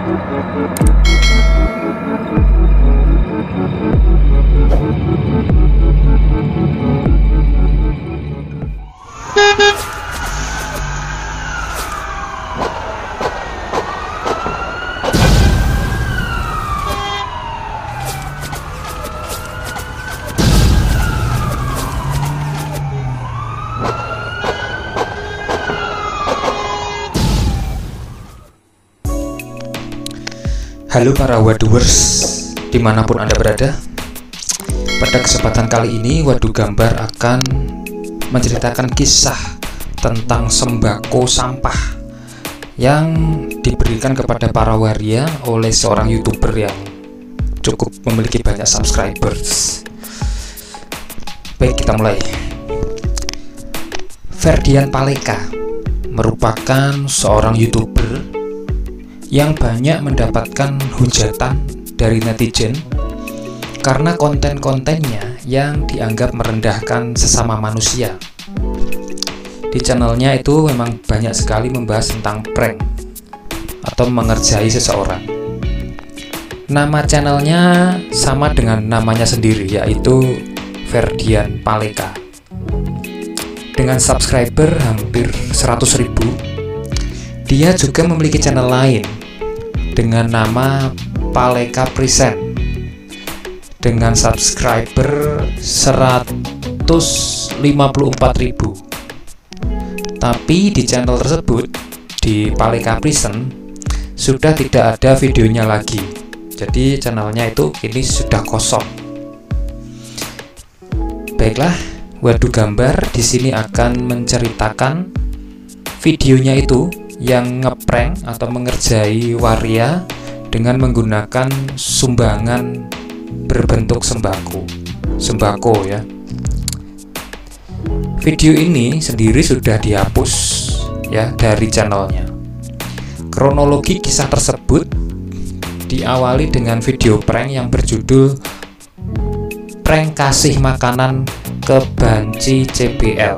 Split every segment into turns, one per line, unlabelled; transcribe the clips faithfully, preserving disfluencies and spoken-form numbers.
Halo para Waduers, dimanapun Anda berada. Pada kesempatan kali ini Wadu Gambar akan menceritakan kisah tentang sembako sampah yang diberikan kepada para waria oleh seorang YouTuber yang cukup memiliki banyak subscribers. Baik, kita mulai. Ferdian Paleka merupakan seorang YouTuber yang banyak mendapatkan hujatan dari netizen karena konten-kontennya yang dianggap merendahkan sesama manusia. Di channelnya itu memang banyak sekali membahas tentang prank atau mengerjai seseorang. Nama channelnya sama dengan namanya sendiri, yaitu Ferdian Paleka. Dengan subscriber hampir seratus ribu, dia juga memiliki channel lain dengan nama Paleka Present dengan subscriber seratus lima puluh empat ribu. Tapi di channel tersebut, di Paleka Present, sudah tidak ada videonya lagi. Jadi channelnya itu kini sudah kosong. Baiklah, Wadu Gambar di sini akan menceritakan videonya itu yang ngeprank atau mengerjai waria dengan menggunakan sumbangan berbentuk sembako. Sembako ya. Video ini sendiri sudah dihapus ya dari channelnya. Kronologi kisah tersebut diawali dengan video prank yang berjudul Prank Kasih Makanan ke Banci C B L.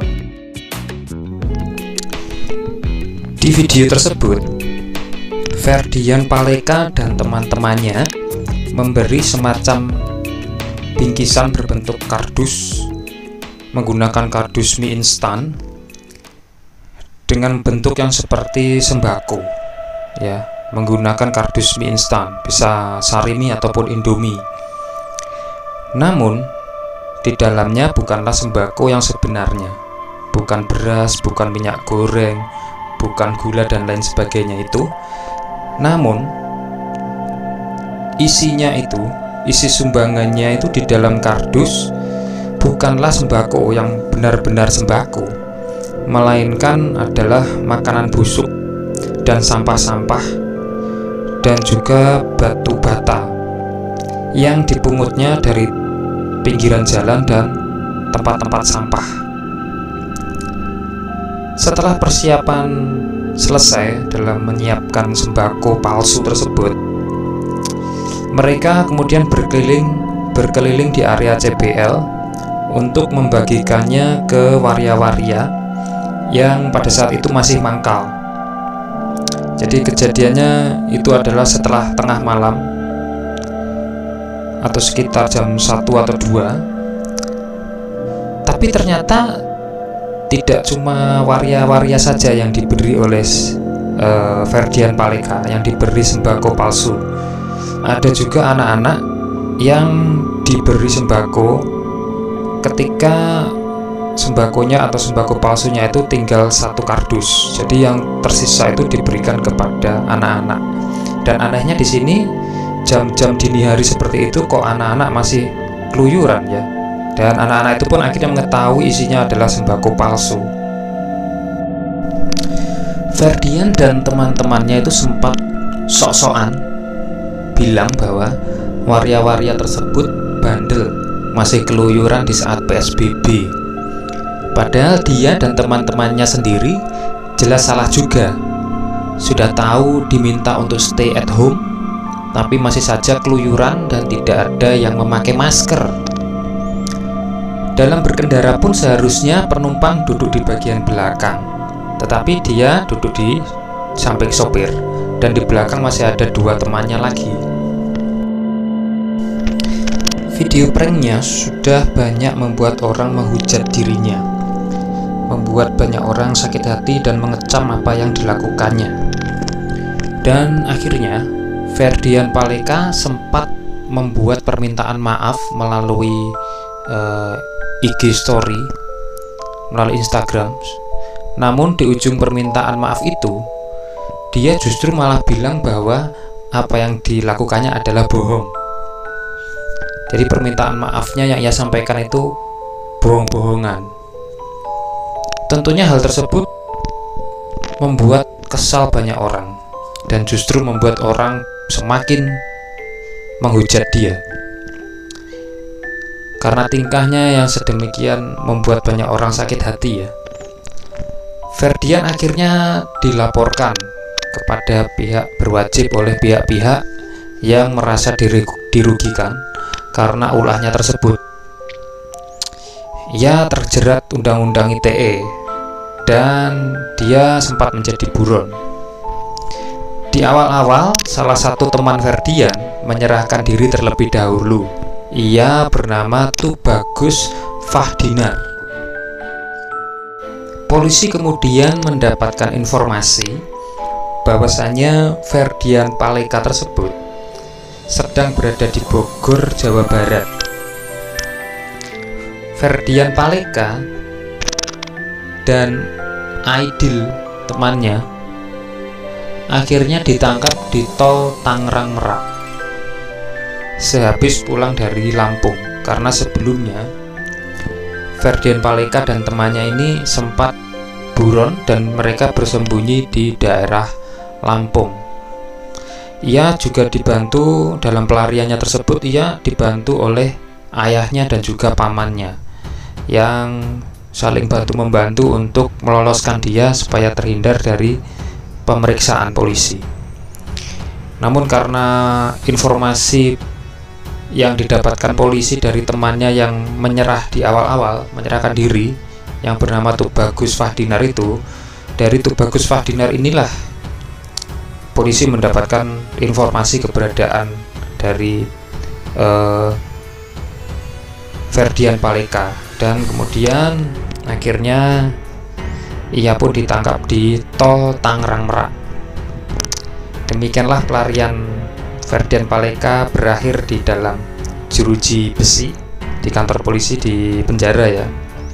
Di video tersebut, Ferdian Paleka dan teman-temannya memberi semacam bingkisan berbentuk kardus menggunakan kardus mie instan dengan bentuk yang seperti sembako, ya, menggunakan kardus mie instan, bisa Sarimi ataupun Indomie. Namun, di dalamnya bukanlah sembako yang sebenarnya, bukan beras, bukan minyak goreng, bukan gula dan lain sebagainya itu. Namun isinya itu, isi sumbangannya itu di dalam kardus bukanlah sembako yang benar-benar sembako, melainkan adalah makanan busuk dan sampah-sampah dan juga batu bata yang dipungutnya dari pinggiran jalan dan tempat-tempat sampah. Setelah persiapan selesai dalam menyiapkan sembako palsu tersebut, mereka kemudian berkeliling berkeliling di area C B L untuk membagikannya ke waria-waria yang pada saat itu masih mangkal. Jadi kejadiannya itu adalah setelah tengah malam atau sekitar jam satu atau dua. Tapi ternyata tidak cuma waria-waria saja yang diberi oleh uh, Ferdian Paleka yang diberi sembako palsu. Ada juga anak-anak yang diberi sembako ketika sembakonya atau sembako palsunya itu tinggal satu kardus. Jadi yang tersisa itu diberikan kepada anak-anak. Dan anehnya di sini jam-jam dini hari seperti itu kok anak-anak masih keluyuran ya. Dan anak-anak itu pun akhirnya mengetahui isinya adalah sembako palsu. Ferdian dan teman-temannya itu sempat sok-sokan bilang bahwa waria-waria tersebut bandel, masih keluyuran di saat P S B B. Padahal dia dan teman-temannya sendiri jelas salah juga. Sudah tahu diminta untuk stay at home, tapi masih saja keluyuran dan tidak ada yang memakai masker. Dalam berkendara pun seharusnya penumpang duduk di bagian belakang, tetapi dia duduk di samping sopir dan di belakang masih ada dua temannya lagi. Video pranknya sudah banyak membuat orang menghujat dirinya, membuat banyak orang sakit hati dan mengecam apa yang dilakukannya. Dan akhirnya Ferdian Paleka sempat membuat permintaan maaf melalui uh, I G story, melalui Instagram. Namun di ujung permintaan maaf itu, dia justru malah bilang bahwa apa yang dilakukannya adalah bohong. Jadi permintaan maafnya yang ia sampaikan itu bohong-bohongan. Tentunya hal tersebut membuat kesal banyak orang dan justru membuat orang semakin menghujat dia. Karena tingkahnya yang sedemikian membuat banyak orang sakit hati ya. Ferdian akhirnya dilaporkan kepada pihak berwajib oleh pihak-pihak yang merasa dirugikan karena ulahnya tersebut. Ia terjerat Undang-Undang I T E dan dia sempat menjadi buron. Di awal-awal, salah satu teman Ferdian menyerahkan diri terlebih dahulu. Ia bernama Tubagus Fahdinar. Polisi kemudian mendapatkan informasi bahwasanya Ferdian Paleka tersebut sedang berada di Bogor, Jawa Barat. Ferdian Paleka dan Aidil temannya akhirnya ditangkap di tol Tangerang Merak sehabis pulang dari Lampung, karena sebelumnya Ferdian Paleka dan temannya ini sempat buron dan mereka bersembunyi di daerah Lampung. Ia juga dibantu dalam pelariannya tersebut, ia dibantu oleh ayahnya dan juga pamannya yang saling bantu membantu untuk meloloskan dia supaya terhindar dari pemeriksaan polisi. Namun karena informasi yang didapatkan polisi dari temannya yang menyerah di awal-awal, menyerahkan diri, yang bernama Tubagus Fahdinar itu, dari Tubagus Fahdinar inilah polisi mendapatkan informasi keberadaan dari uh, Ferdian Paleka, dan kemudian akhirnya ia pun ditangkap di tol Tangerang Merak. Demikianlah pelarian Ferdian Paleka berakhir di dalam jeruji besi di kantor polisi di penjara ya.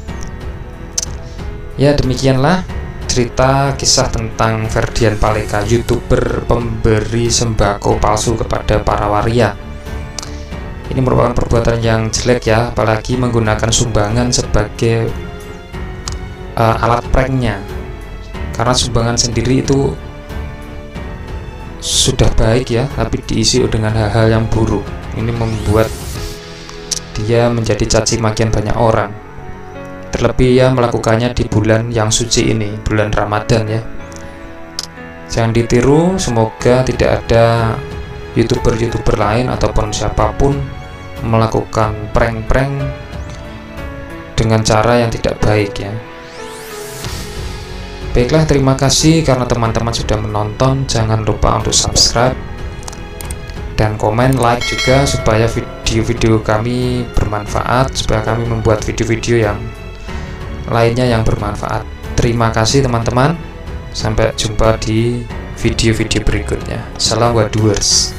Ya, demikianlah cerita kisah tentang Ferdian Paleka, YouTuber pemberi sembako palsu kepada para waria. Ini merupakan perbuatan yang jelek ya, apalagi menggunakan sumbangan sebagai uh, alat pranknya. Karena sumbangan sendiri itu sudah baik ya, tapi diisi dengan hal-hal yang buruk. Ini membuat dia menjadi caci makian banyak orang. Terlebih ia melakukannya di bulan yang suci ini, bulan Ramadan ya. Jangan ditiru, semoga tidak ada YouTuber-YouTuber lain ataupun siapapun melakukan prank-prank dengan cara yang tidak baik ya. Baiklah, terima kasih karena teman-teman sudah menonton. Jangan lupa untuk subscribe dan komen, like juga, supaya video-video kami bermanfaat, supaya kami membuat video-video yang lainnya yang bermanfaat. Terima kasih teman-teman, sampai jumpa di video-video berikutnya. Salam Waduers.